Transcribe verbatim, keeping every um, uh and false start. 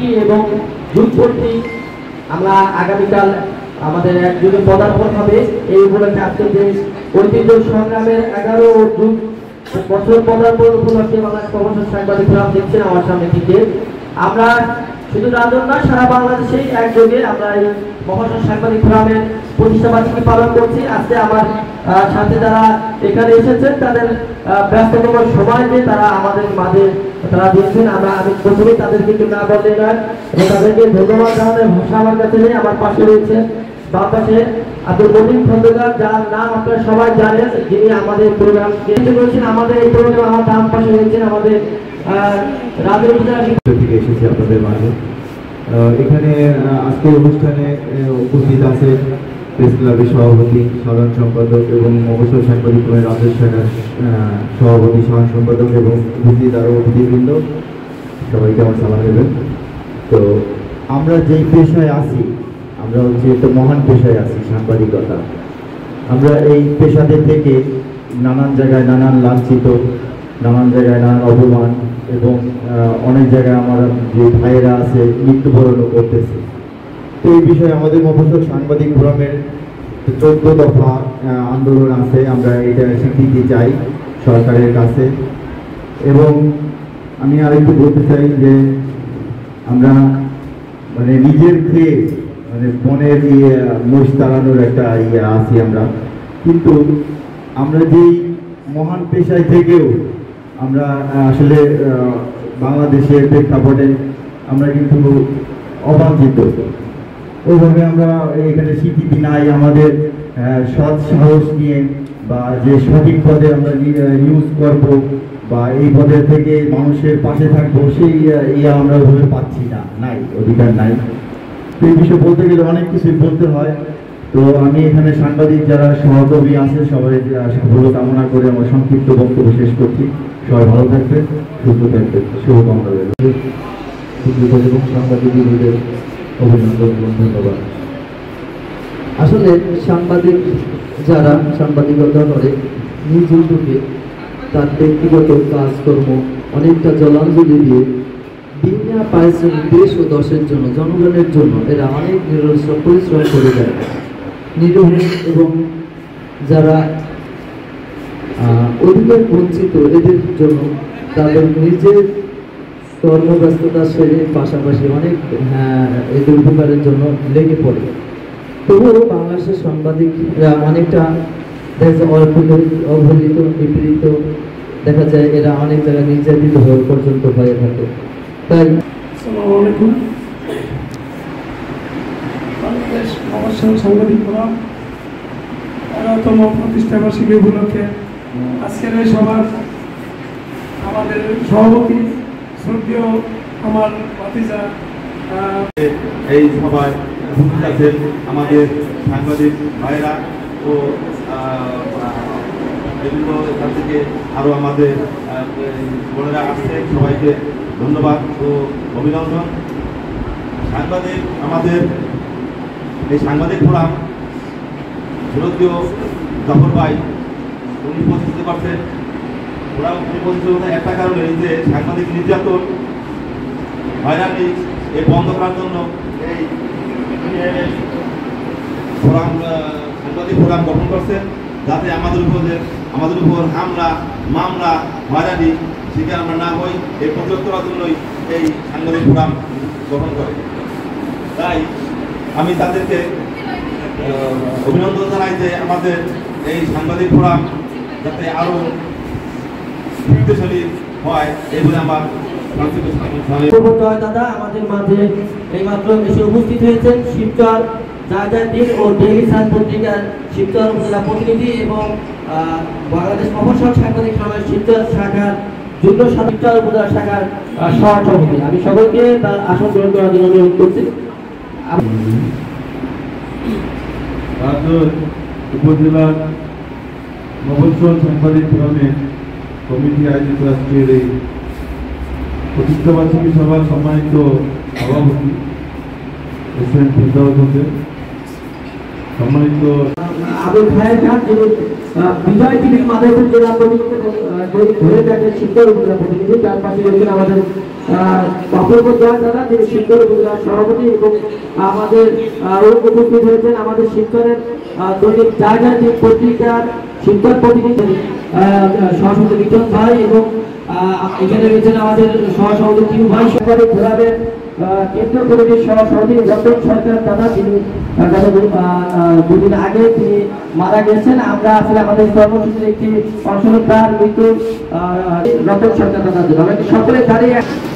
সাক্ষী এবং যুগপন্থী আমরা আগামীকাল আমাদের একযুগে পদার্পণ হবে। এই উপলক্ষে আজকে যে ঐতিহ্য সংগ্রামের এগারো যুগ বছর পদার্পণ উপলক্ষে বাংলাদেশ প্রবাসন সাংবাদিক ফোরাম দেখছেন আমার সামনে থেকে। আমরা শুধু রাজন নয়, সারা বাংলাদেশে একযোগে আমরা এই প্রবাসন সাংবাদিক ফোরামের প্রতিষ্ঠা বার্ষিকী পালন করছি। আজকে আমার সাথে যারা এখানে এসেছেন তাদের ব্যস্ততম সময় দিয়ে তারা আমাদের মাঝে তারা দিয়েছেন। আমরা আমি প্রথমে তাদেরকে একটু না বললে নয় এবং তাদেরকে ধন্যবাদ জানানোর ভাষা আমার কাছে নেই। আমার পাশে রয়েছে বাম পাশে আব্দুল মতিন খন্দকার, যার নাম আপনারা সবাই জানেন, যিনি আমাদের প্রোগ্রাম করেছেন। আমাদের এই প্রোগ্রাম আমার ডান পাশে রয়েছেন আমাদের রাজের থেকে এসেছি আপনাদের মাঝে। এখানে আজকের অনুষ্ঠানে উপস্থিত আছে প্রেস ক্লাবের সভাপতি, সাধারণ সম্পাদক এবং মফস্বল সাংবাদিক ফোরামের রাজের শাখার সভাপতি, সাধারণ সম্পাদক এবং উপস্থিত আরও অতিথিবৃন্দ, সবাইকে আমার সালাম দেবেন। তো আমরা যেই পেশায় আছি, আমরা হচ্ছে একটা মহান পেশায় আছি, সাংবাদিকতা। আমরা এই পেশাতে থেকে নানান জায়গায় নানান লাঞ্ছিত, নানান জায়গায় নানান অপমান এবং অনেক জায়গায় আমার যে ভাইয়েরা আছে মৃত্যুবরণও করতেছে। তো এই বিষয়ে আমাদের মফস্বল সাংবাদিক ফোরামের চোদ্দ দফা আন্দোলন আছে। আমরা এটা স্বীকৃতি চাই সরকারের কাছে। এবং আমি আরেকটু বলতে চাই যে আমরা মানে নিজের খেয়ে মানে বনের ইয়ে মোষ তাড়ানোর একটা ইয়ে আছি আমরা, কিন্তু আমরা যেই মহান পেশায় থেকেও আমরা আসলে বাংলাদেশের প্রেক্ষাপটে আমরা কিন্তু অবাঞ্ছিত। ওইভাবে আমরা এখানে স্বীকৃতি নাই আমাদের সৎ সাহস নিয়ে বা যে সঠিক পদে আমরা ইউজ করব বা এই পদের থেকে মানুষের পাশে থাকবো, সেই ইয়ে আমরা ওইভাবে পাচ্ছি না, নাই, অধিকার নাই। তো এই বিষয়ে বলতে গেলে অনেক কিছুই বলতে হয়। তো আমি এখানে সাংবাদিক যারা সহকর্মী আছে সবাই সাফল্য কামনা করে আমার সংক্ষিপ্ত বক্তব্য শেষ করছি। সবাই ভালো থাকবেন, সুস্থ থাকবেন, শুভকামনা রইল এবং সাংবাদিকদের অভিনন্দন এবং ধন্যবাদ। আসলে সাংবাদিক যারা সাংবাদিকতা করে নিজ উদ্যোগে তার ব্যক্তিগত কাজকর্ম অনেকটা জলাঞ্জলি দিয়ে বিনা পারিশ্রমিক দেশ ও দশের জন্য, জনগণের জন্য এরা অনেক নিরলস পরিশ্রম করে দেয়। নিরহ এবং যারা অধিকার বঞ্চিত এদের জন্য তাদের নিজের কর্মব্যস্ততা সেরে পাশাপাশি অনেক এদের উপকারের জন্য লেগে পড়ে। তবুও বাংলাদেশের সাংবাদিকরা অনেকটা দেখা যায় অবহেলিত, নিপীড়িত, দেখা যায় এরা অনেক জায়গায় নির্যাতিত হওয়া পর্যন্ত হয়ে থাকে। তাই আসসালামু আলাইকুম। বাংলাদেশ প্রবাসন সাংবাদিক ফোরাম এগারোতম প্রতিষ্ঠা বার্ষিকী উপলক্ষে আজকের এই সভার আমাদের সভাপতি শ্রদ্ধেয় আমার ভাতিজা এই সভায় উপস্থিত আছেন আমাদের সাংবাদিক ভাইরা ও বিভিন্ন এখান থেকে আরও আমাদের বোনেরা আসছে, সবাইকে ধন্যবাদ ও অভিনন্দন। সাংবাদিক আমাদের এই সাংবাদিক ফোরাম ভারতীয় জফর ভাই উনি প্রতিষ্ঠিত করছেন। ওরা উনি প্রতিষ্ঠিত একটা কারণে যে সাংবাদিক নির্যাতন, হয়রানি এই বন্ধ করার জন্য এই ফোরাম সাংবাদিক ফোরাম গঠন করছেন, যাতে আমাদের উপর আমাদের উপর হামলা, মামলা, হয়রানি শিকার আমরা না হই, এই প্রতিরোধ করার জন্যই এই সাংবাদিক ফোরাম গঠন করে। তাই আমি তাদেরকে অভিনন্দন জানাই যে আমাদের এই সাংবাদিক ফোরাম যাতে আরও শক্তিশালী হয়, এই বলে আমার দাদা আমাদের মাঝে এইমাত্র এসে উপস্থিত হয়েছেন শিবচর জায়জাদ্দিন ও ডেইলি সান পত্রিকার শিবচর উপজেলা প্রতিনিধি এবং বাংলাদেশ প্রবাসন সাংবাদিক সমাজ শিবচর শাখার যুগ্ম শিবচর উপজেলা শাখার সহসভাপতি। আমি সকলকে তার আসন গ্রহণ করার জন্য অনুরোধ করছি। উপজেলার মফস্বল সাংবাদিক ফোরামের কমিটি আয়োজিত আজকের এই প্রতিষ্ঠা বার্ষিকী সভার সম্মানিত সভাপতি এস এম ফিরদাউস হোসেন, সম্মানিত আবুল খায়ের খান যিনি আহ, বিজয় টিভি মাদারপুর জেলা প্রতিনিধি আহ, ধরে দেখেন শিক্ষক উপজেলা প্রতিনিধি, তার পাশে রয়েছেন আমাদের অপূর্ব জয় দাদা, যিনি শিক্ষক উপজেলার সভাপতি, এবং আমাদের আহ, উপস্থিত হয়েছেন আমাদের শিক্ষকের আহ, দৈনিক জায়গা যে পত্রিকার শিক্ষক প্রতিনিধি আহ, সহসভাপতি বিজন ভাই, এবং আহ, এখানে রয়েছেন আমাদের সহসভাপতি তিন ভাই সরকারি ঘোরাবের কেন্দ্র কমিটির সভাপতি রতন সরকার দাদা, তিনি আহ, গত দু- আহ, আহ, দুদিন আগে তিনি মারা গেছেন। আমরা আসলে আমাদের কর্মসূচির একটি অংশ তার মৃত্যু আহ, রতন সরকার দাদার জন্য আমরা সকলে দাঁড়িয়ে